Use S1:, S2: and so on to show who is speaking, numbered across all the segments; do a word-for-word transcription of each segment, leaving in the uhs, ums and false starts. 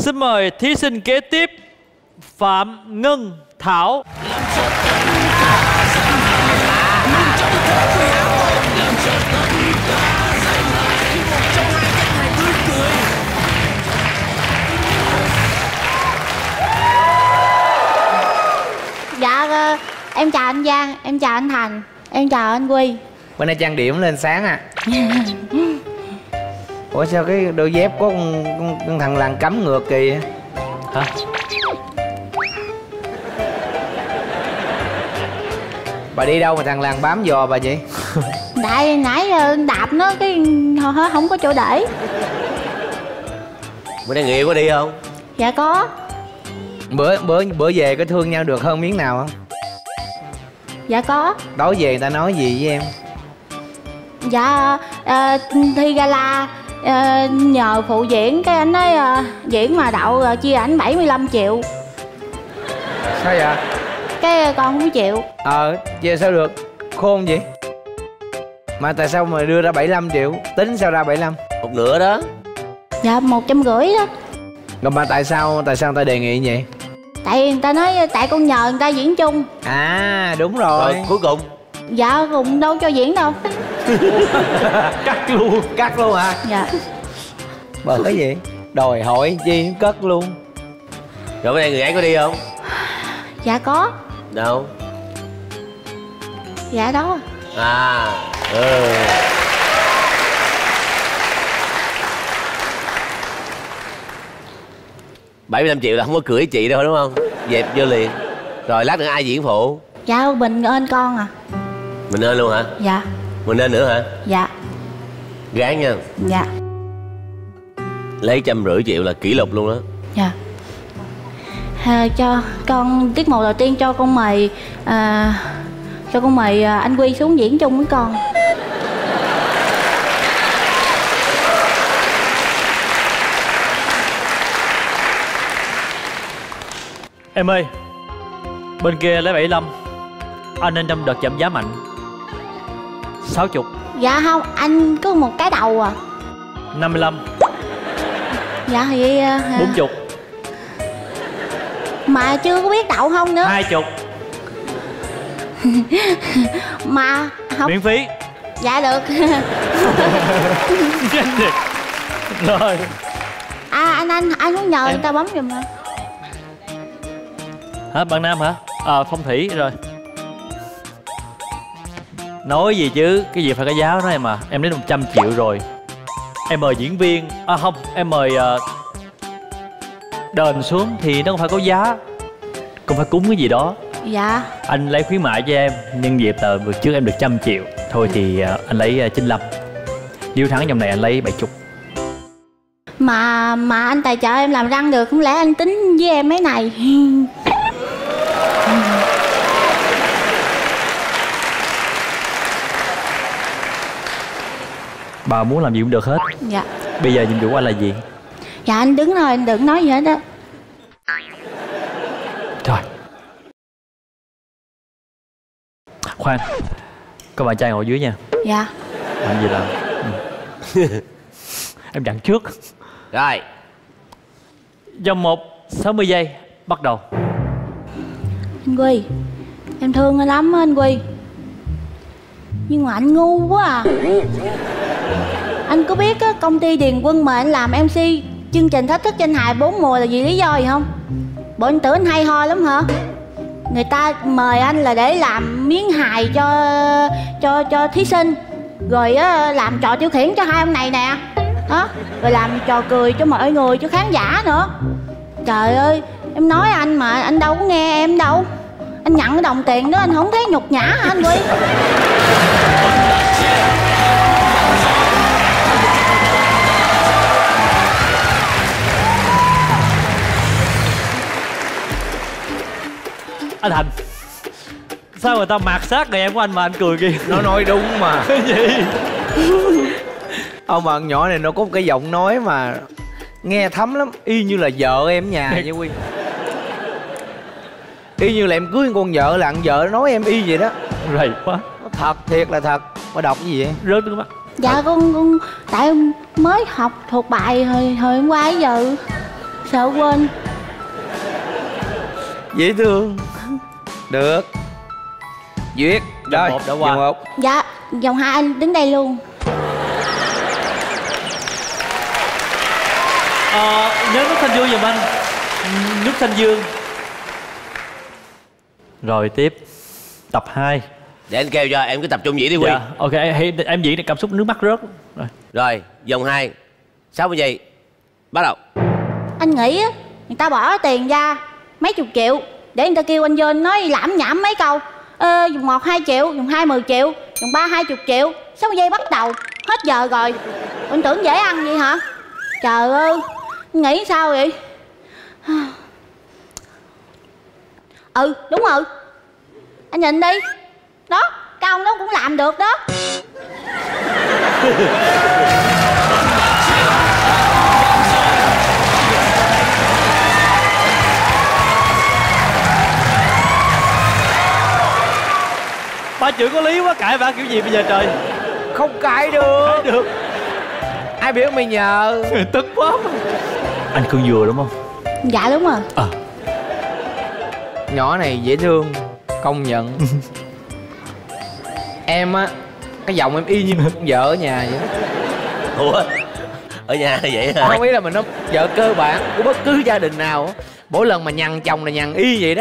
S1: Xin mời thí sinh kế tiếp Phạm Ngân Thảo.
S2: Dạ em chào anh Giang, em chào anh Thành, em chào anh Quy.
S3: Bữa nay trang điểm lên sáng à. Ủa sao cái đôi dép có con, con, con thằng làng cấm ngược kì vậy? Hả? Bà đi đâu mà thằng làng bám giò bà vậy?
S2: Tại nãy đạp nó cái không có chỗ để.
S4: Bữa nay người yêu có đi không?
S2: Dạ có.
S3: Bữa bữa bữa về có thương nhau được hơn miếng nào không?
S2: Dạ có.
S3: Tối về người ta nói gì với em?
S2: Dạ uh, thi gala uh, nhờ phụ diễn, cái anh nói uh, diễn mà đậu uh, chia ảnh bảy mươi lăm triệu.
S3: Sao vậy?
S2: Cái uh, con không chịu.
S3: Ờ chia sao được, khôn vậy. Mà tại sao mà đưa ra bảy mươi lăm triệu? Tính sao ra bảy mươi lăm?
S4: Một nửa đó.
S2: Dạ một trăm rưỡi đó.
S3: Rồi mà tại sao tại sao người ta đề nghị vậy?
S2: Tại người ta nói tại con nhờ người ta diễn chung.
S3: À đúng rồi.
S4: Rồi cuối cùng?
S2: Dạ cùng đâu cho diễn đâu.
S3: Cắt luôn. Cắt luôn hả?
S2: Dạ.
S3: Bởi cái gì? Đòi hỏi chi cất luôn.
S4: Rồi bữa nay người ấy có đi không?
S2: Dạ có.
S4: Đâu?
S2: Dạ đó.
S4: À ừ. bảy mươi lăm triệu là không có cưỡi chị đâu đúng không? Dẹp vô liền. Rồi lát nữa ai diễn phụ?
S2: Dạ Bình ơn con à.
S4: Mình nên luôn hả?
S2: Dạ.
S4: Mình nên nữa hả?
S2: Dạ.
S4: Gán nha.
S2: Dạ.
S4: Lấy trăm rưỡi triệu là kỷ lục luôn đó.
S2: Dạ. À, cho con tiết mục đầu tiên cho con mời à, cho con mời à, anh Quy xuống diễn chung với con.
S1: Em ơi, bên kia lấy bảy mươi lăm, anh nên trong đợt giảm giá mạnh sáu mươi.
S2: Dạ không, anh cứ một cái đầu à.
S1: Năm mươi lăm.
S2: Dạ thì uh,
S1: bốn mươi.
S2: Mà chưa có biết đậu không nữa.
S1: Hai mươi.
S2: Mà không.
S1: Miễn phí.
S2: Dạ được.
S1: Rồi.
S2: À anh anh anh muốn nhờ em... người ta bấm giùm hả?
S1: Hả bạn Nam hả? À Phong Thủy rồi. Nói gì chứ, cái gì phải có giá đó em à. Em lấy một trăm triệu rồi. Em mời diễn viên. À không, em mời uh, đền xuống thì nó không phải có giá. Cũng phải cúng cái gì đó.
S2: Dạ.
S1: Anh lấy khuyến mại cho em. Nhân dịp là vừa trước em được trăm triệu. Thôi thì uh, anh lấy uh, chín mươi lăm. Nếu thắng trong này anh lấy bảy mươi.
S2: Mà mà anh tài trợ em làm răng được, không lẽ anh tính với em mấy này?
S1: Bà muốn làm gì cũng được hết.
S2: Dạ.
S1: Bây giờ nhiệm vụ của anh là gì?
S2: Dạ anh đứng thôi, anh đừng nói gì hết đó.
S1: Thôi. Khoan, có bạn trai ngồi dưới nha.
S2: Dạ.
S1: Làm gì làm? Ừ. Em dặn trước.
S4: Rồi.
S1: Trong một sáu mươi giây bắt đầu.
S2: Anh Quy, em thương anh lắm á anh Quy. Nhưng mà anh ngu quá à. Anh có biết á, công ty Điền Quân mời anh làm em xê chương trình Thách Thức Danh Hài bốn mùa là vì lý do gì không? Bộ anh tưởng anh hay ho lắm hả? Người ta mời anh là để làm miếng hài cho cho cho thí sinh, rồi á, làm trò tiêu khiển cho hai ông này nè đó, rồi làm trò cười cho mọi người, cho khán giả nữa. Trời ơi, em nói anh mà anh đâu có nghe em đâu. Anh nhận cái đồng tiền đó anh không thấy nhục nhã hả anh Quy?
S1: Anh Thành, sao người ta mạt sát người em của anh mà anh cười kìa?
S3: Nó nói đúng mà.
S1: Cái gì?
S3: Ông bạn nhỏ này nó có một cái giọng nói mà nghe thấm lắm, y như là vợ em nhà vậy Quy. Y như là em cưới con vợ là vợ nói em y vậy đó.
S1: Rầy quá.
S3: Thật, thiệt là thật. Mà đọc cái gì vậy?
S1: Rớt nước mắt.
S2: Dạ con, con tại em mới học thuộc bài hồi, hồi hôm qua giờ. Sợ quên.
S3: Dễ thương. Được. Duyệt. Rồi,
S1: một đã qua.
S3: vòng một.
S2: Dạ, vòng hai anh đứng đây luôn.
S1: Ờ, nhớ nút thanh dương giùm anh. Nút thanh dương. Rồi tiếp. Tập hai.
S4: Để anh kêu cho em cứ tập trung diễn đi Huy.
S1: Dạ, ok, em, em diễn thì cảm xúc nước mắt rớt. Rồi.
S4: Rồi, vòng hai sáu mươi giây. Bắt đầu.
S2: Anh nghĩ á, người ta bỏ tiền ra mấy chục triệu để người ta kêu anh vô anh nói lãm nhảm mấy câu. Ờ, dùng một hai triệu, dùng hai mười triệu, dùng ba hai chục triệu. sáu mươi giây bắt đầu. Hết giờ rồi. Anh tưởng dễ ăn vậy hả? Trời ơi, anh nghĩ sao vậy? Ừ, đúng rồi. Anh nhìn đi. Đó, cái ông đó cũng làm được đó.
S1: Ba chữ có lý quá, cãi ba kiểu gì bây giờ trời.
S3: Không cãi được.
S1: Cãi được.
S3: Ai biểu mày nhờ.
S1: Tức quá mà. Anh Cương vừa đúng không?
S2: Dạ đúng rồi.
S1: Ờ.
S3: Nhỏ này dễ thương. Công nhận. Em á, cái giọng em y như một con vợ ở nhà vậy.
S4: Ủa, ở nhà vậy hả?
S3: Không biết là mình nói vợ cơ bản của bất cứ gia đình nào á. Mỗi lần mà nhằn chồng là nhằn y vậy đó.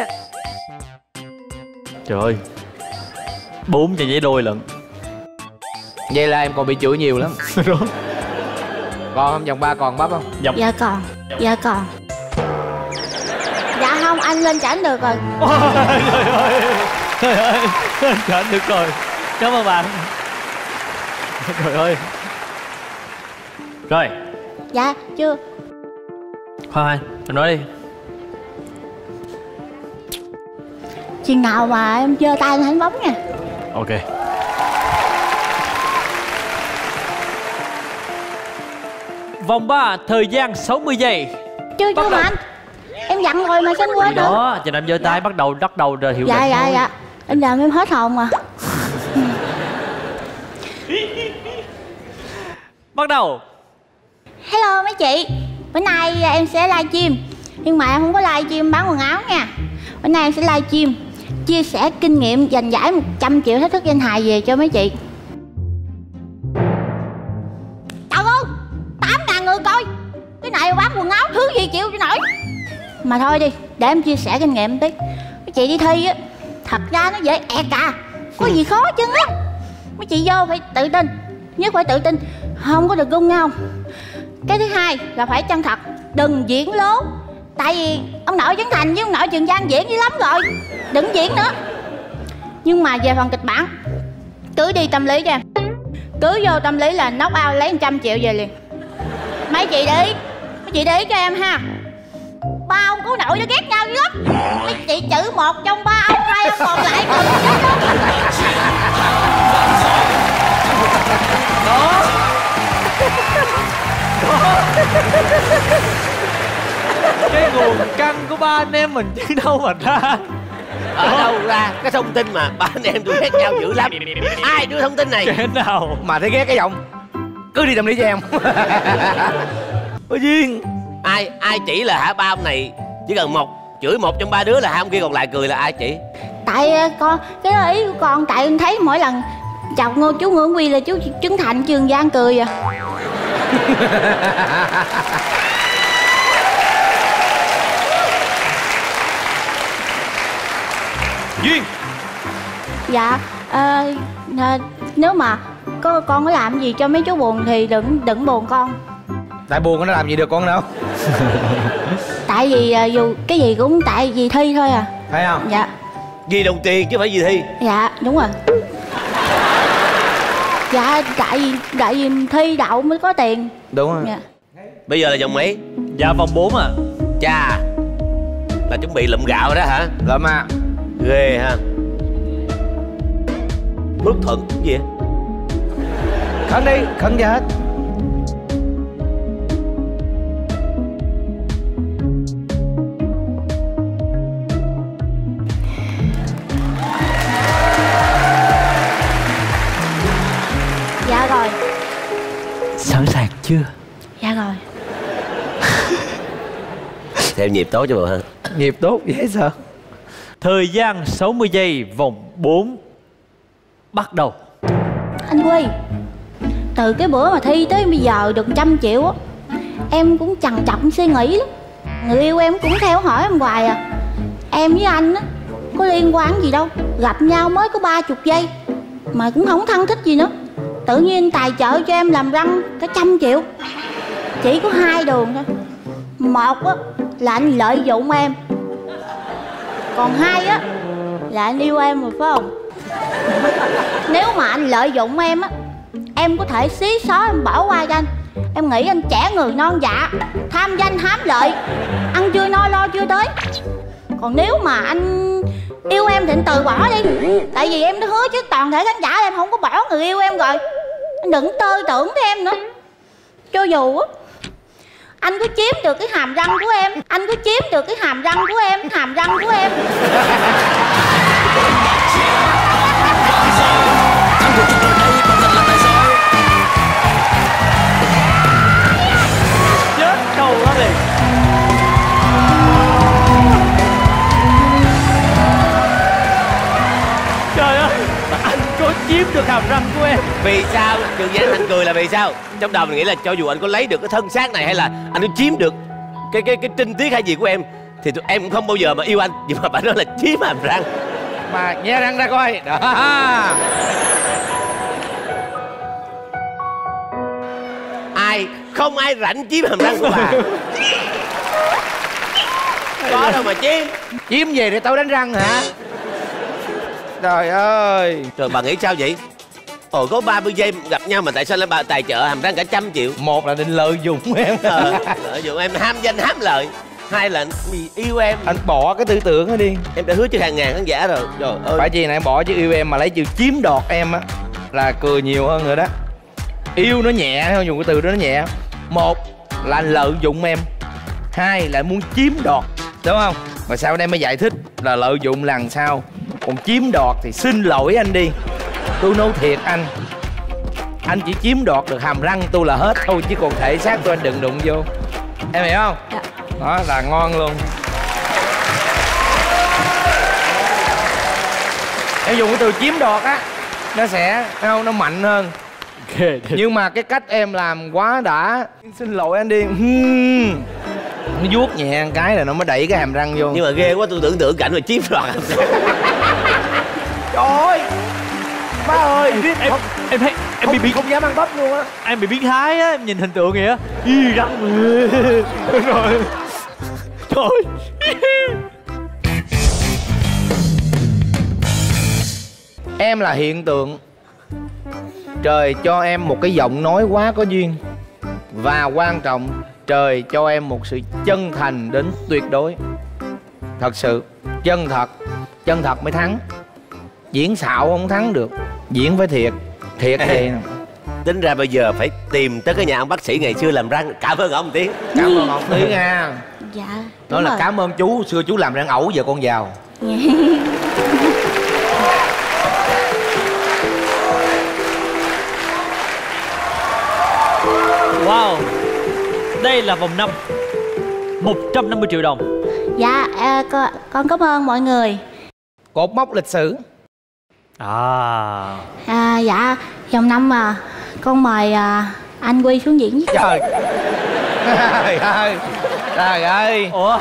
S1: Trời ơi, bốn chàng giấy đôi lận.
S3: Vậy là em còn bị chửi nhiều lắm. Còn không, vòng ba còn bắp không?
S1: Vòng...
S2: Dạ còn. Dạ còn. Dạ không, anh lên chảnh được rồi.
S1: Ôi, trời ơi, trời ơi, lên chảnh được rồi. Cảm ơn bạn. Trời ơi. Rồi.
S2: Dạ, chưa.
S1: Khoan, anh nói đi.
S2: Chừng nào mà em giơ tay lên đánh bóng nha.
S1: Ok. Vòng ba, thời gian sáu mươi giây.
S2: Chưa chưa mà anh. Em dặn rồi mà sao anh quên
S1: Thì
S2: được.
S1: đó, cho nên giơ tay bắt đầu bắt đầu rồi hiệu
S2: Dạ
S1: lệnh
S2: dạ
S1: thôi.
S2: dạ. Anh làm em hết hồn mà.
S1: Bắt đầu.
S2: Hello mấy chị. Bữa nay em sẽ livestream. Nhưng mà em không có livestream bán quần áo nha. Bữa nay em sẽ livestream chia sẻ kinh nghiệm giành giải một trăm triệu thách thức danh hài về cho mấy chị. Trời ơi, tám ngàn người coi. Cái này bán quần áo thứ gì chịu cho nổi. Mà thôi đi, để em chia sẻ kinh nghiệm tí. Mấy chị đi thi á, thật ra nó dễ ẹt à. Có gì khó chứ á. Mấy chị vô phải tự tin. Nhất phải tự tin. Không có được gung nhau. Cái thứ hai là phải chân thật. Đừng diễn lố. Tại vì ông nội Trấn Thành với ông nội Trường Giang diễn dữ lắm rồi. Đừng diễn nữa. Nhưng mà về phần kịch bản, cứ đi tâm lý cho em. Cứ vô tâm lý là knock out lấy một trăm triệu về liền. Mấy chị để ý. Mấy chị để ý cho em ha. Ba ông cố nội nó ghét nhau dữ lắm. Mấy chị chữ một trong ba ông, hai ông còn lại còn chết đó.
S1: Đó. Đó. Cái nguồn căng của ba anh em mình chứ đâu mà ra.
S4: Ở đâu ra cái thông tin mà ba anh em tôi ghét nhau dữ lắm? Ai đưa thông tin này?
S1: Cái nào
S3: Mà thấy ghét cái giọng. Cứ đi tâm lý cho em. Có duyên.
S4: Ai ai chỉ là hả ba ông này chỉ cần một chửi một trong ba đứa là hai ông kia còn lại cười là ai chỉ?
S2: Tại con cái đó ý của con. Tại con thấy mỗi lần chọc ngô chú Ngưỡng Quy là chú Trấn Thành Trường Giang cười à.
S1: Duyên.
S2: Dạ à, à, nếu mà có con có làm gì cho mấy chú buồn thì đừng đừng buồn con.
S3: Tại buồn nó làm gì được con đâu.
S2: Tại vì à, dù cái gì cũng tại vì thi thôi à.
S3: Phải không?
S2: Dạ.
S4: Vì đồng tiền chứ phải vì thi.
S2: Dạ đúng rồi. Dạ tại vì tại vì thi đậu mới có tiền.
S3: Đúng rồi.
S2: Dạ.
S4: Bây giờ là vòng mấy?
S1: Dạ vòng bốn à.
S4: Chà, là chuẩn bị lụm gạo rồi đó hả?
S3: Lợm à.
S4: Ghê ha. Phước Thuận cái gì vậy?
S3: Khấn đi, khấn cho hết.
S2: Dạ rồi.
S1: Sẵn sàng chưa?
S2: Dạ rồi.
S4: Theo nhịp tốt cho bộ ha.
S3: Nhịp tốt dễ sợ.
S1: Thời gian sáu mươi giây, vòng bốn bắt đầu.
S2: Anh Quy, từ cái bữa mà thi tới bây giờ được trăm triệu á, em cũng trằn trọc suy nghĩ lắm. Người yêu em cũng theo hỏi em hoài à. Em với anh á có liên quan gì đâu, gặp nhau mới có ba chục giây mà cũng không thân thích gì nữa. Tự nhiên tài trợ cho em làm răng cả trăm triệu. Chỉ có hai đường thôi. Một á là anh lợi dụng em, còn hai á là anh yêu em rồi phải không? Nếu mà anh lợi dụng em á, em có thể xí xóa em bỏ qua cho anh. Em nghĩ anh trẻ người non dạ, tham danh hám lợi, ăn chưa no lo chưa tới. Còn nếu mà anh yêu em thì anh từ bỏ đi. Tại vì em đã hứa trước toàn thể khán giả em không có bỏ người yêu em rồi. Anh đừng tơ tưởng với em nữa. Cho dù á anh có chiếm được cái hàm răng của em, anh có chiếm được cái hàm răng của em, hàm răng của em.
S1: Chết câu đó liền. Trời ơi, anh có chiếm được hàm răng của em.
S4: Vì sao Trường Giang anh cười là vì sao? Trong đầu mình nghĩ là cho dù anh có lấy được cái thân xác này hay là anh có chiếm được cái cái cái trinh tiết hay gì của em thì tụi em cũng không bao giờ mà yêu anh. Nhưng mà bạn nói là chiếm hàm răng.
S3: Mà nhe răng ra coi đó.
S4: Ai không ai rảnh chiếm hàm răng của bà. Có đâu mà chiếm.
S3: Chiếm về để tao đánh răng hả? Trời ơi.
S4: Rồi bà nghĩ sao vậy? Ồ, có ba mươi giây gặp nhau mà tại sao lại bà tài trợ hàm răng cả trăm triệu?
S3: Một là định lợi dụng em.
S4: Ờ, lợi dụng em ham danh hám lợi. Hai là vì yêu em.
S3: Anh bỏ cái tư tưởng đó đi.
S4: Em đã hứa cho hàng ngàn khán giả rồi. Trời ơi.
S3: Phải chi này em bỏ chứ yêu em mà lấy chữ chiếm đoạt em á là cười nhiều hơn rồi đó. Yêu nó nhẹ, không dùng cái từ đó nó nhẹ. Một là lợi dụng em, hai là muốn chiếm đoạt, đúng không? Mà sau đây mới giải thích là lợi dụng là làm sao. Còn chiếm đoạt thì xin lỗi anh đi. Tôi nói thiệt anh, anh chỉ chiếm đoạt được hàm răng tôi là hết thôi, chứ còn thể xác tôi anh đừng đụng vô. Em hiểu không?
S2: Dạ.
S3: Đó là ngon luôn. Em dùng cái từ chiếm đoạt á, nó sẽ không, nó mạnh hơn.
S1: Okay.
S3: Nhưng mà cái cách em làm quá đã. Xin lỗi anh đi. Hmm. Nó vuốt nhẹ một cái là nó mới đẩy cái hàm răng vô.
S4: Nhưng mà ghê quá, tôi tưởng tượng cảnh mà chiếm đoạt.
S3: Trời ơi ba ơi,
S1: em em, em thấy em bị
S3: bị
S1: biến
S3: không dám ăn bắp luôn á.
S1: em bị biến thái á, em nhìn hình tượng kìa. Y răng rồi. Trời.
S3: Em là hiện tượng. Trời cho em một cái giọng nói quá có duyên. Và quan trọng, trời cho em một sự chân thành đến tuyệt đối. Thật sự, chân thật. Chân thật mới thắng. Diễn xạo không thắng được. Diễn phải thiệt. Thiệt thì
S4: Tính ra bây giờ phải tìm tới cái nhà ông bác sĩ ngày xưa làm răng. Cảm ơn ông Tiến.
S3: cảm ơn ông Tiến nha.
S2: Dạ.
S3: Nói là cảm ơn chú, xưa chú làm răng ẩu giờ con giàu.
S1: Wow. Đây là vòng năm, một trăm năm mươi triệu đồng.
S2: Dạ, à, con, con cảm ơn mọi người.
S3: Cột mốc lịch sử.
S1: À.
S2: À, dạ, vòng năm mà con mời à, anh Quy xuống diễn với.
S3: Trời. Trời ơi. Trời ơi.
S1: Ủa.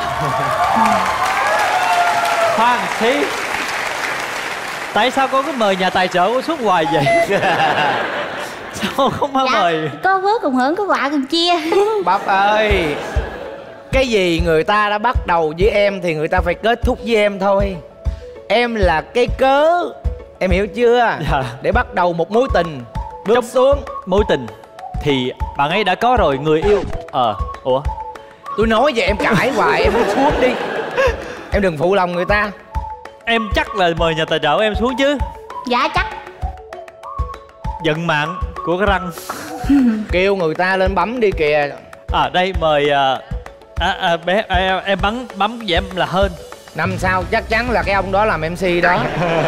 S1: Khoan Thí, tại sao con cứ mời nhà tài trợ của suốt hoài vậy? Sao không có
S2: Dạ,
S1: mời?
S2: có vớt cùng hưởng, có quà cùng chia.
S3: Bắp ơi, cái gì người ta đã bắt đầu với em thì người ta phải kết thúc với em thôi. Em là cái cớ, em hiểu chưa?
S1: Dạ.
S3: Để bắt đầu một mối tình. Bước xuống.
S1: Mối tình thì bạn ấy đã có rồi, người yêu. Ờ, ủa?
S3: Tôi nói vậy em cãi hoài, em bước xuống đi. Em đừng phụ lòng người ta.
S1: Em chắc là mời nhà tài trợ em xuống chứ?
S2: Dạ chắc.
S1: Vận mạng của cái răng.
S3: Kêu người ta lên bấm đi kìa.
S1: À đây mời à, à, à, bé à, em bấm bấm vậy em là hơn.
S3: Năm sau chắc chắn là cái ông đó làm em xê đó.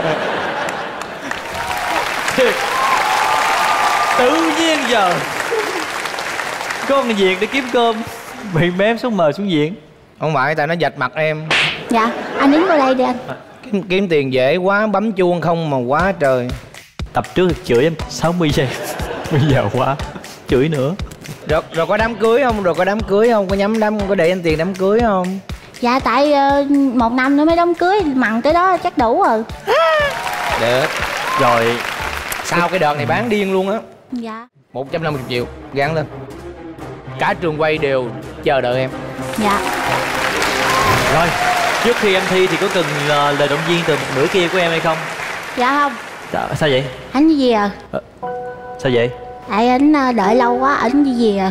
S1: Tự nhiên giờ có công việc để kiếm cơm bị mém xuống mời xuống diễn.
S3: Không phải, tại nó vạch mặt em.
S2: Dạ, anh đứng qua đây đi anh.
S3: Kiếm, kiếm tiền dễ quá, bấm chuông không mà quá trời.
S1: Tập trước chửi em sáu mươi giây. Bây giờ quá chửi nữa.
S3: Rồi, rồi có đám cưới không? Rồi có đám cưới không? Có nhắm đám, có để anh tiền đám cưới không?
S2: Dạ tại uh, một năm nữa mới đám cưới, mặn tới đó chắc đủ rồi.
S3: Được.
S1: Rồi
S3: sau cái đợt này bán điên luôn á.
S2: Dạ.
S3: Một trăm năm mươi triệu, gắn lên. Cả trường quay đều chờ đợi em.
S2: Dạ.
S1: Rồi, trước khi em thi thì có cần uh, lời động viên từ một nửa kia của em hay không?
S2: Dạ không.
S1: Dạ, sao vậy?
S2: Anh đi về à?
S1: À, sao vậy?
S2: Tại anh uh, đợi lâu quá, anh đi về à.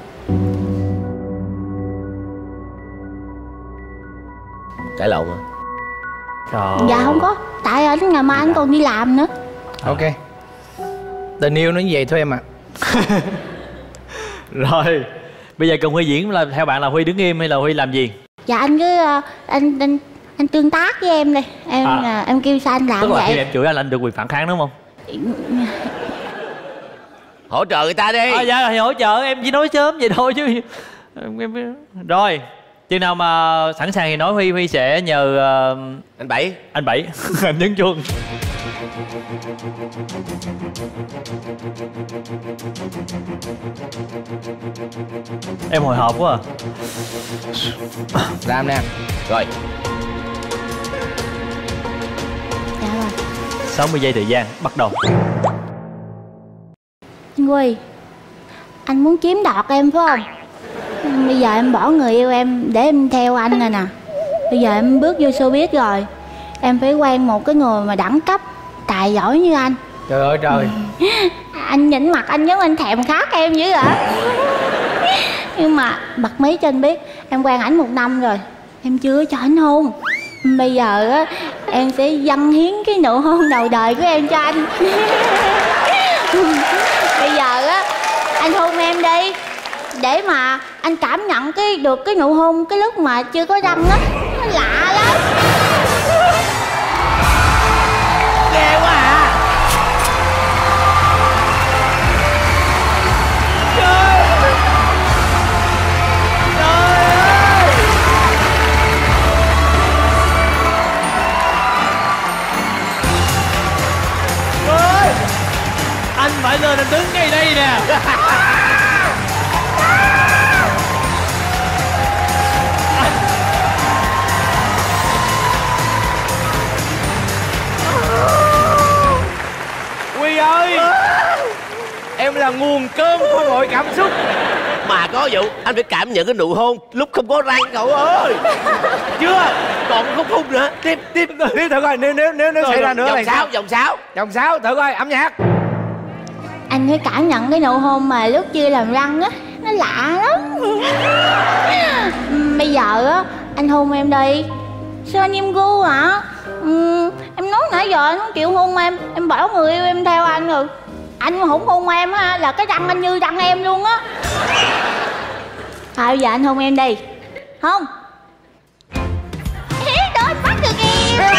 S4: Cãi lộn hả?
S1: Trời.
S2: Dạ không có, tại anh ngày mai anh còn đi làm nữa.
S3: Ok. Tình yêu nó như vậy thôi em ạ. À.
S1: Rồi, bây giờ cần Huy diễn là theo bạn là Huy đứng im hay là Huy làm gì?
S2: Dạ anh cứ uh, anh anh anh tương tác với em đi. Em
S1: À.
S2: uh, em kêu sao anh làm
S1: Tức là khi
S2: vậy.
S1: em chửi anh là anh được quyền phản kháng đúng không?
S4: Hỗ trợ người ta đi.
S1: À, dạ thì hỗ trợ, em chỉ nói sớm vậy thôi chứ. Em, em... Rồi, chừng nào mà sẵn sàng thì nói Huy, Huy sẽ nhờ uh...
S4: Anh Bảy.
S1: Anh Bảy. Anh nhấn chuông. Em hồi hộp quá à.
S3: Làm nè.
S4: Rồi.
S2: Dạ rồi.
S1: sáu mươi giây thời gian, bắt đầu.
S2: Anh Huy, anh muốn chiếm đoạt em phải không? Bây giờ em bỏ người yêu em để em theo anh rồi nè. Bây giờ em bước vô showbiz rồi, em phải quen một cái người mà đẳng cấp, tài giỏi như anh.
S3: Trời ơi trời.
S2: Anh nhìn mặt anh giống anh thèm khát em dữ vậy. Nhưng mà bật mí cho anh biết, em quen ảnh một năm rồi, em chưa cho anh hôn. Bây giờ á, em sẽ dâng hiến cái nụ hôn đầu đời của em cho anh. Bây giờ á, anh hôn em đi, để mà anh cảm nhận cái được cái nụ hôn cái lúc mà chưa có răng á, nó lạ lắm.
S4: Ghê quá à.
S1: Trời ơi. Trời ơi. Anh phải lên, anh đứng ngay đây nè.
S3: Huy ơi. Em là nguồn cơn của mọi cảm xúc.
S4: Mà có vụ anh phải cảm nhận cái nụ hôn lúc không có răng cậu ơi. Chưa, còn khúc hôn nữa. Tiếp tiếp
S3: Tiếp thử coi, nếu nếu nếu, nếu xảy ra nữa
S4: vòng
S3: là
S4: sáu
S3: sao?
S4: vòng sáu
S3: Vòng sáu, thử coi, âm nhạc.
S2: Anh phải cảm nhận cái nụ hôn mà lúc chưa làm răng á, nó lạ lắm. Bây giờ á, anh hôn em đi. Sao anh im gu hả? Ừ, em nói nãy giờ anh không chịu hôn em, em bỏ người yêu em theo anh rồi. Anh mà không hôn em á là cái răng anh như răng em luôn á. Thôi bây giờ anh hôn em đi. Không. Đó anh bắt được em.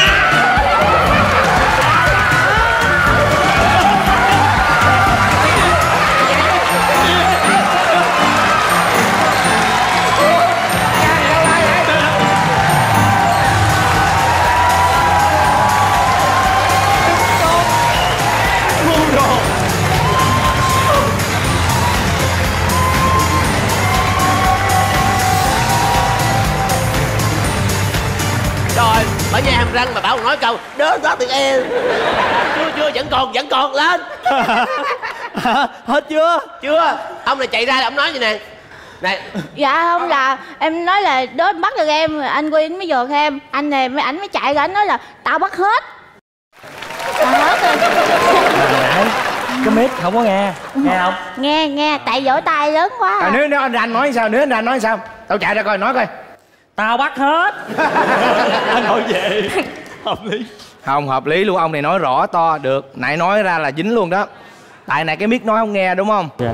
S4: Rồi, bà nha hàm răng mà bảo nói câu đớ đó từ em. Chưa chưa, vẫn còn, vẫn còn, lên.
S1: Hết chưa?
S4: Chưa, ông này chạy ra là ông nói gì nè. Này.
S2: Dạ không, là em nói là đó anh bắt được em, anh Quy mới dồn em. Anh này mấy ảnh mới chạy ra, anh nói là tao bắt hết. Tao hết rồi.
S1: Nãy cái mic không có nghe, nghe không?
S2: Nghe, nghe, tại vỗ tay lớn quá à.
S3: À, nếu nếu anh Ranh nói sao, nếu anh Ranh nói sao? Tao chạy ra coi, nói coi.
S1: Tao bắt hết. Anh nói vậy hợp lý.
S3: Không hợp lý luôn, ông này nói rõ to được. Nãy nói ra là dính luôn đó. Tại này cái mic nói không nghe đúng không?
S1: Dạ.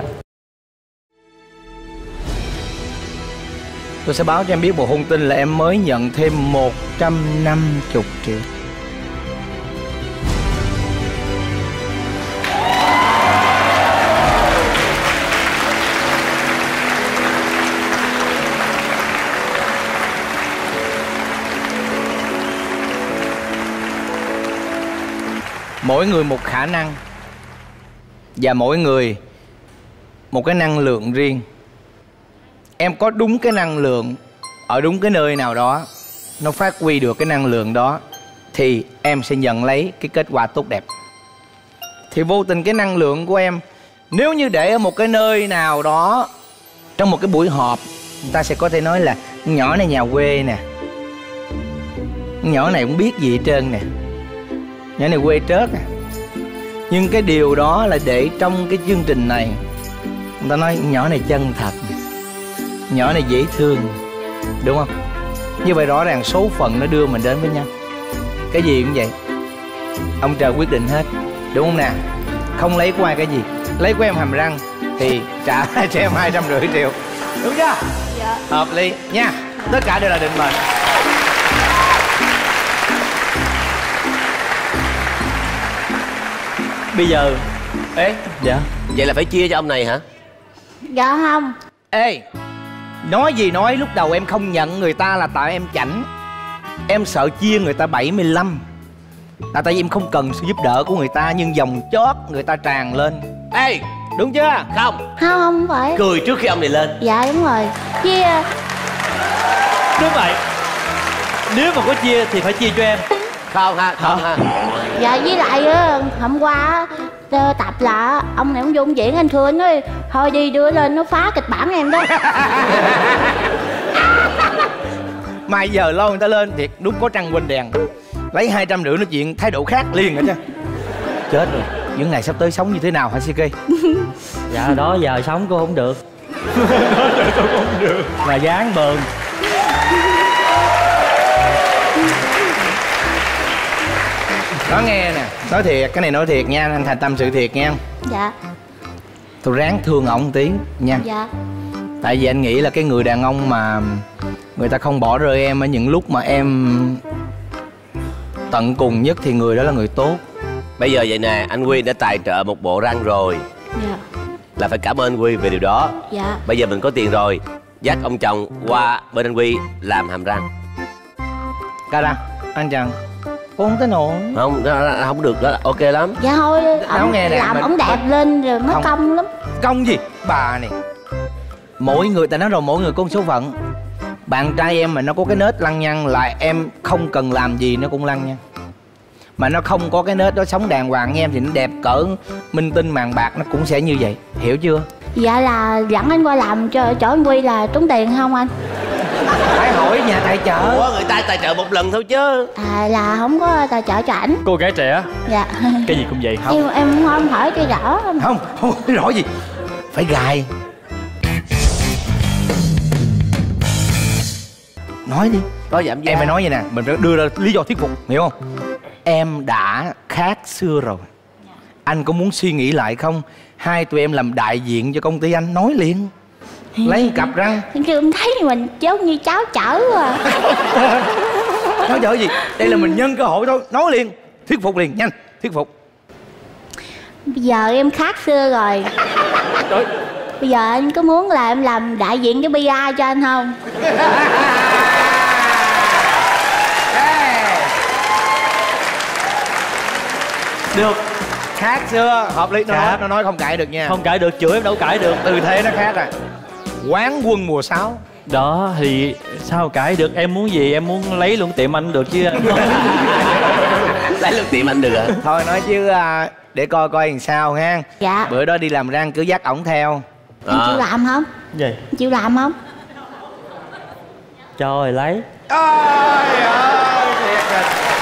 S3: Tôi sẽ báo cho em biết một hung tin là em mới nhận thêm một trăm năm mươi triệu. mỗi người một khả năng, và mỗi người một cái năng lượng riêng. Em có đúng cái năng lượng ở đúng cái nơi nào đó, nó phát huy được cái năng lượng đó, thì em sẽ nhận lấy cái kết quả tốt đẹp. Thì vô tình cái năng lượng của em, nếu như để ở một cái nơi nào đó, trong một cái buổi họp, người ta sẽ có thể nói là nhỏ này nhà quê nè, nhỏ này cũng biết gì hết trơn nè, nhỏ này quê trớt nè. Nhưng cái điều đó là để trong cái chương trình này, người ta nói nhỏ này chân thật, nhỏ này dễ thương, đúng không? Như vậy rõ ràng số phận nó đưa mình đến với nhau. Cái gì cũng vậy, ông trời quyết định hết, đúng không nè? Không lấy của ai cái gì, lấy của em hàm răng thì trả cho em hai trăm rưỡi triệu, đúng chưa?
S2: Dạ.
S3: Hợp lý nha. Tất cả đều là định mệnh.
S1: Bây giờ
S3: Ê,
S1: dạ
S4: Vậy là phải chia cho ông này hả?
S2: Dạ không.
S3: ê, nói gì nói, lúc đầu em không nhận người ta là tại em chảnh. Em sợ chia người ta bảy mươi lăm, là tại vì em không cần sự giúp đỡ của người ta, nhưng dòng chót người ta tràn lên.
S4: Ê,
S3: Đúng chưa?
S4: không,
S2: Không, không phải.
S4: cười trước khi ông này lên.
S2: Dạ đúng rồi. Chia.
S1: đúng vậy. Nếu mà có chia thì phải chia cho em.
S4: Không ha, không ha.
S2: Dạ với lại á, hôm qua á, ờ, tập là ông này ông vô ông diễn, anh Khưa nói thôi đi đưa lên nó phá kịch bản em đó.
S3: Mà giờ lo người ta lên thiệt, đúng có trăng quên đèn, lấy hai trăm rưỡi nói chuyện thái độ khác liền rồi chứ. Chết rồi, những ngày sắp tới sống như thế nào hả Siki?
S1: Dạ đó giờ sống cô không được. Nói giờ tôi không được là dán bờn.
S3: Nói nghe nè, nói thiệt, cái này nói thiệt nha, anh Thành tâm sự thiệt nha.
S2: Dạ.
S3: Tôi ráng thương ổng một tí nha.
S2: Dạ.
S3: Tại vì anh nghĩ là cái người đàn ông mà người ta không bỏ rơi em ở những lúc mà em tận cùng nhất thì người đó là người tốt.
S4: Bây giờ vậy nè, anh Quy đã tài trợ một bộ răng rồi,
S2: Dạ.
S4: là phải cảm ơn anh Quy về điều đó.
S2: Dạ.
S4: Bây giờ mình có tiền rồi, dắt ông chồng qua bên anh Quy làm hàm răng.
S3: Ca ra, anh chàng, cô không tới nổi.
S4: Không, đó, đó, không được, đó là ok lắm.
S2: Dạ thôi,
S3: Nói
S2: ổng
S3: nghe nè,
S2: làm
S3: mình-
S2: ổng đẹp lên rồi mất
S3: Không.
S2: công lắm.
S3: Công gì? Bà này, mỗi người, ta nói rồi, mỗi người có một số phận. Bạn trai em mà nó có cái nết lăng nhăng là em không cần làm gì nó cũng lăng nhăng. Mà nó không có cái nết đó, sống đàng hoàng như em thì nó đẹp cỡ minh tinh màn bạc nó cũng sẽ như vậy. Hiểu chưa?
S2: Dạ là dẫn anh qua làm cho chỗ anh Quy là trúng tiền không anh?
S3: Phải hỏi nhà tài trợ.
S4: Ủa, người ta tài trợ một lần thôi chứ.
S2: À là không có tài trợ cho ảnh.
S1: Cô gái trẻ
S2: Dạ.
S1: cái gì cũng vậy không?
S2: Em em không hỏi cho rõ.
S3: Không, không biết rõ gì. Phải gài. Nói đi.
S4: Có giảm giá.
S3: Em phải nói vậy nè, mình phải đưa ra lý do thuyết phục, hiểu không? Em đã khác xưa rồi. Anh có muốn suy nghĩ lại không? Hai tụi em làm đại diện cho công ty anh, nói liền. Lấy một cặp răng.
S2: Anh kêu em thấy mình giống như cháu chở à.
S3: Nói chở gì? Đây là mình nhân cơ hội thôi, nói liền. Thuyết phục liền, nhanh, thuyết phục.
S2: Bây giờ em khác xưa rồi.
S3: Trời.
S2: Bây giờ anh có muốn là em làm đại diện cho bê i cho anh không?
S1: Được.
S3: Khác xưa, hợp lý. Nó
S1: Khác.
S3: nói, nó nói không cãi được nha.
S1: Không cãi được, chửi em đâu cãi được.
S3: Tư thế nó khác à. Quán quân mùa sáu.
S1: Đó thì sao cãi được, em muốn gì em muốn lấy luôn tiệm anh được chứ.
S4: Lấy luôn tiệm anh được hả?
S3: Thôi nói chứ à, để coi coi làm sao ha.
S2: Dạ.
S3: Bữa đó đi làm răng cứ dắt ổng theo.
S2: Anh chịu làm không?
S1: Gì?
S2: Anh chịu làm không?
S1: Cho rồi lấy.
S3: Ôi ơi, thiệt rồi.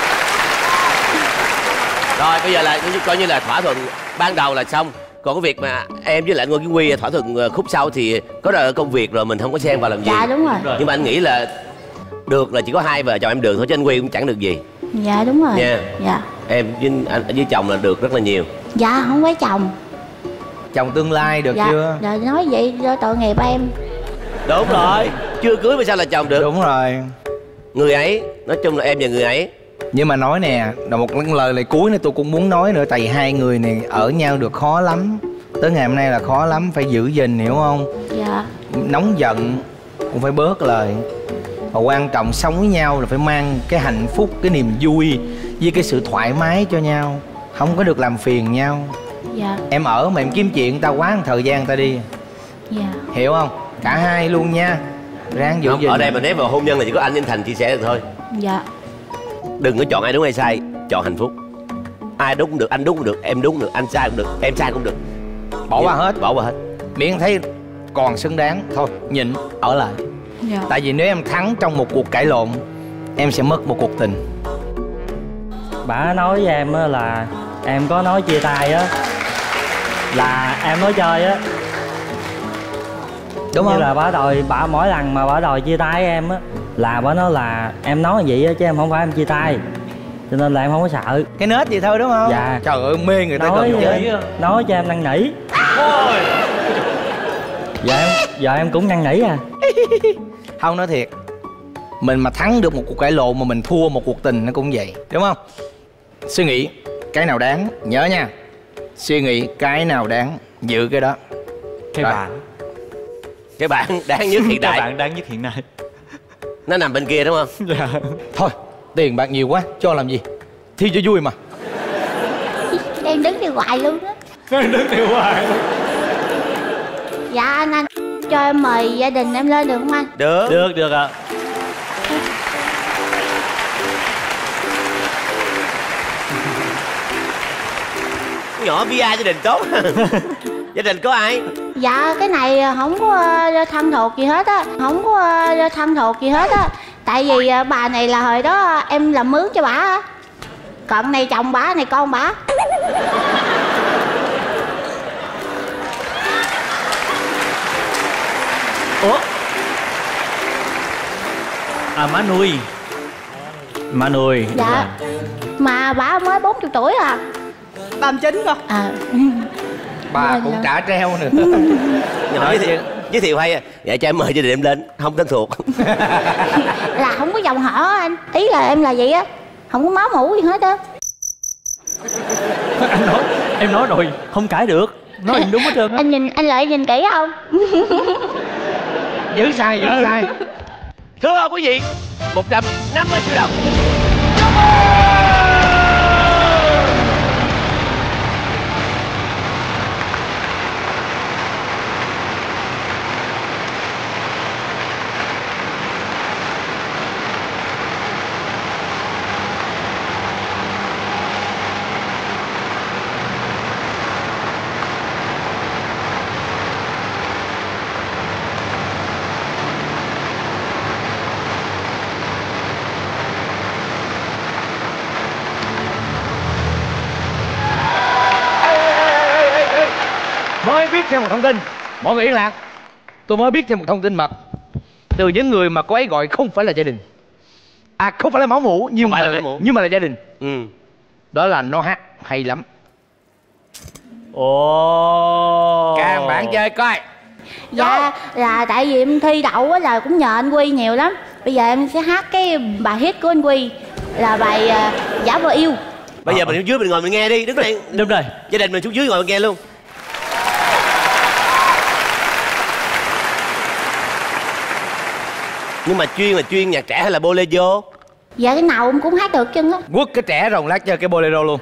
S4: Rồi bây giờ là coi như là thỏa thuận ban đầu là xong. Còn cái việc mà em với lại Ngô Kiến Huy thỏa thuận khúc sau thì có là công việc rồi, mình không có xen vào làm gì.
S2: Dạ đúng rồi.
S4: Nhưng mà anh nghĩ là được là chỉ có hai vợ chồng em được thôi, chứ anh Huy cũng chẳng được gì.
S2: Dạ đúng rồi.
S4: Nha.
S2: Dạ.
S4: Em với anh với chồng là được rất là nhiều.
S2: Dạ không phải chồng.
S3: Chồng tương lai được
S2: Dạ.
S3: chưa?
S2: Dạ nói vậy do tội nghiệp em.
S4: Đúng rồi, chưa cưới mà sao là chồng được.
S3: Đúng rồi.
S4: Người ấy, nói chung là em và người ấy.
S3: Nhưng mà nói nè, là một lời lời cuối này tôi cũng muốn nói nữa. Tại vì hai người này ở nhau được khó lắm. Tới ngày hôm nay là khó lắm, phải giữ gìn, hiểu không?
S2: Dạ.
S3: Nóng giận cũng phải bớt lời. Và quan trọng sống với nhau là phải mang cái hạnh phúc, cái niềm vui với cái sự thoải mái cho nhau. không có được làm phiền nhau.
S2: Dạ.
S3: Em ở mà em kiếm chuyện tao quá thời gian ta đi.
S2: Dạ.
S3: Hiểu không? Cả hai luôn nha. Ráng giữ gìn.
S4: Ở đây mà nếu vào hôn nhân là chỉ có anh với anh Thành chia sẻ được thôi.
S2: Dạ.
S4: Đừng có chọn ai đúng hay sai, chọn hạnh phúc. Ai đúng cũng được, anh đúng cũng được, em đúng cũng được, anh sai cũng được, em sai cũng được.
S3: Bỏ qua hết.
S4: Bỏ qua hết.
S3: Miễn thấy còn xứng đáng thôi nhịn ở lại.
S2: Dạ.
S3: Tại vì nếu em thắng trong một cuộc cãi lộn, em sẽ mất một cuộc tình.
S5: Bà nói với em á là em có nói chia tay á là em nói chơi á.
S3: Đúng
S5: Như
S3: không?
S5: là bà đòi, bà mỗi lần mà bà đòi chia tay với em á là bà nói là em nói vậy á chứ em không phải em chia tay, cho nên là em không có sợ.
S3: Cái nết vậy thôi đúng không?
S5: Dạ.
S3: Trời ơi mê người ta
S5: Nói
S3: còn
S5: vậy,
S3: chơi.
S5: nói cho em năn nỉ. Dạ em, dạ em cũng năn nỉ à.
S3: Không, nói thiệt, mình mà thắng được một cuộc cãi lộn mà mình thua một cuộc tình nó cũng vậy, đúng không? Suy nghĩ cái nào đáng, nhớ nha. Suy nghĩ cái nào đáng, giữ cái đó.
S1: Cái
S3: Rồi.
S1: bạn
S4: Cái bạn đáng nhất hiện
S1: Cái
S4: tại
S1: bạn đáng nhất hiện nay.
S4: nó nằm bên kia đúng không?
S1: Dạ.
S3: Thôi, tiền bạc nhiều quá, cho làm gì? Thi cho vui mà.
S2: Em đứng đi hoài luôn á.
S1: Đứng tiêu hoài.
S2: Dạ anh anh cho em mời gia đình em lên được không anh?
S4: Được.
S1: Được, được ạ.
S4: Nhỏ vê i gia đình tốt. Gia đình có ai?
S2: Dạ cái này không có ờ, thân thuộc gì hết á. Không có ờ, thân thuộc gì hết á. Tại vì ờ, bà này là hồi đó em làm mướn cho bả á. Cận này chồng bả, này con bả.
S1: Ủa? À má nuôi. Má nuôi.
S2: Dạ. Mà bả mới bốn mươi tuổi à.
S3: ba mươi chín không?
S2: À.
S3: Bà
S2: Dạ,
S3: cũng
S2: dạ.
S3: trả treo nữa.
S4: Nhỏ giới thiệu, giới thiệu hay à. Dạ cho em mời gia đình em lên. Không thân thuộc.
S2: Là không có dòng họ á anh. Ý là em là vậy á. Không có máu mủ gì hết á.
S1: Anh nói, em nói rồi, không cãi được. Nói đúng hết trơn á.
S2: Anh nhìn, anh lại nhìn kỹ không?
S3: Giữ sai, giữ sai.
S4: Thưa quý vị, một trăm năm mươi triệu đồng.
S3: Mới biết thêm một thông tin. Mọi người yên lặng. Tôi mới biết thêm một thông tin mật từ những người mà cô ấy gọi không phải là gia đình. À không phải là máu mủ nhưng
S4: phải
S3: mà
S4: là máu mủ.
S3: nhưng mà là gia đình.
S4: Ừ.
S3: Đó là nó hát hay lắm.
S1: Ồ.
S3: Càng bạn chơi coi.
S2: Dạ là tại vì em thi đậu á là cũng nhờ anh Quy nhiều lắm. Bây giờ em sẽ hát cái bài hit của anh Quy là bài uh, Giả Vờ Yêu.
S4: Bây giờ mình xuống dưới mình ngồi mình nghe đi. Đứng đây.
S1: Đúng rồi.
S4: Gia đình mình xuống dưới ngồi mình nghe luôn. Nhưng mà chuyên là chuyên nhạc trẻ hay là bolero?
S2: Dạ cái nào em cũng hát được chân á.
S3: Quất cái trẻ rồi lát chơi cái bolero luôn.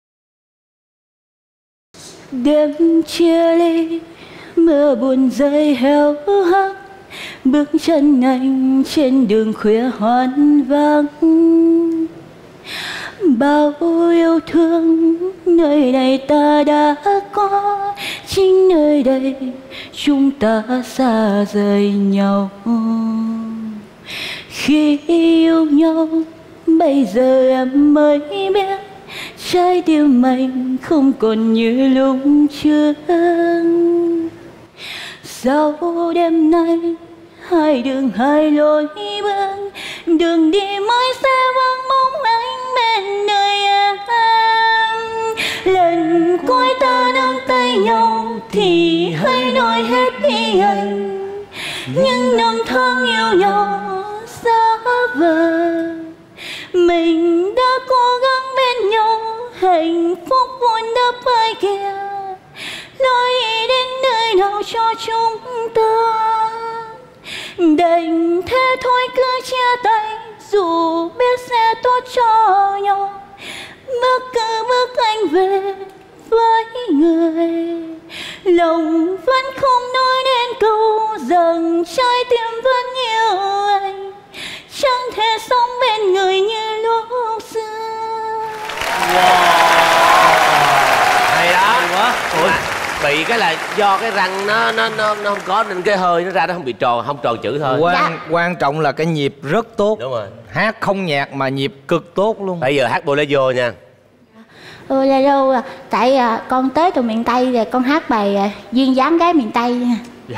S2: Đêm chia ly mưa buồn rơi heo hắt, bước chân anh trên đường khuya hoang vắng. Bao yêu thương nơi này ta đã có, chính nơi đây chúng ta xa rời nhau. Khi yêu nhau bây giờ em mới biết trái tim anh không còn như lúc trước. Sau đêm nay hai đường hai lối bước, đường đi mới sẽ vắng bóng anh bên đời em. Lần cuối ta nắm tay nhau thì hãy nói hết đi anh, những năm tháng yêu nhau xa vời. Mình đã cố gắng bên nhau, hạnh phúc vun đắp ai kia, lối đến nơi nào cho chúng ta. Đành thế thôi cứ chia tay, dù biết sẽ tốt cho nhau. bước cứ bước anh về với người, lòng vẫn không nói nên câu rằng trái tim vẫn yêu anh, chẳng thể sống bên người như lúc xưa.
S4: Hay đó. Quá. Ủa, bị cái là do cái răng nó nó nó nó không có nên cái hơi nó ra nó không bị tròn, không tròn chữ thôi.
S3: Quan
S2: Dạ.
S3: quan trọng là cái nhịp rất tốt.
S4: Đúng rồi.
S3: Hát không nhạc mà nhịp cực tốt luôn.
S4: Bây giờ hát bolero nha.
S2: Ừ là đâu à, tại à, con tới từ miền Tây rồi con hát bài à, duyên dáng gái miền Tây nha.
S1: Rồi.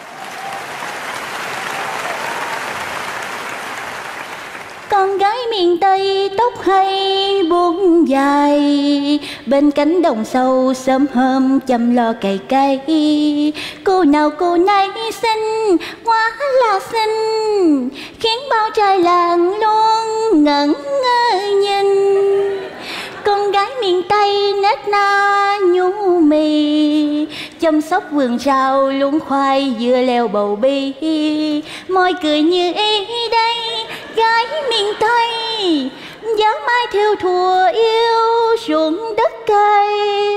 S2: Con gái miền Tây tóc hay buông dài, bên cánh đồng sâu sớm hôm chăm lo cày cấy. Cô nào cô nấy xinh, quá là xinh, khiến bao trai làng luôn ngẩn ngơ nhìn. Con gái miền Tây nết na nhu mì, chăm sóc vườn rau luống khoai dưa leo bầu bi, môi cười như ý đây gái miền Tây, giá mai theo thùa yêu ruộng đất cây.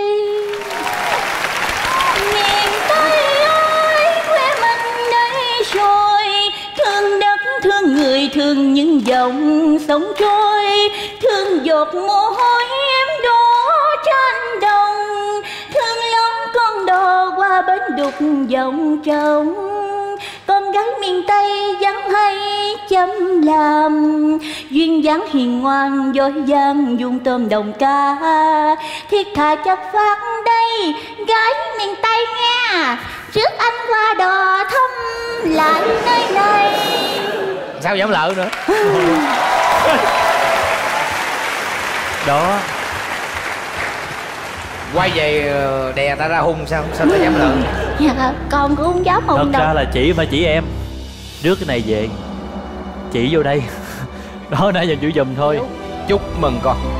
S2: Miền Tây ơi quê mình đây rồi, thương đất thương người thương những dòng sông trôi, thương giọt mồ hôi em đổ trên đồng, thương lắm con đò qua bến đục dòng trông. Con gái miền Tây dáng hay chăm làm, duyên dáng hiền ngoan dối gian dung tôm đồng ca, thiết tha chất phát đây gái miền Tây nha, trước anh qua đò thăm lại nơi này.
S3: Sao dám lợ nữa.
S1: Đó.
S3: Quay về đè ta ra hung sao? Sao ta dám lợ?
S2: Dạ con cũng không dám
S1: Thật
S2: hùng đâu.
S1: ra là chỉ phải chỉ em. Rước cái này về, chỉ vô đây. Đó nãy giờ chịu giùm thôi.
S3: Chúc mừng con.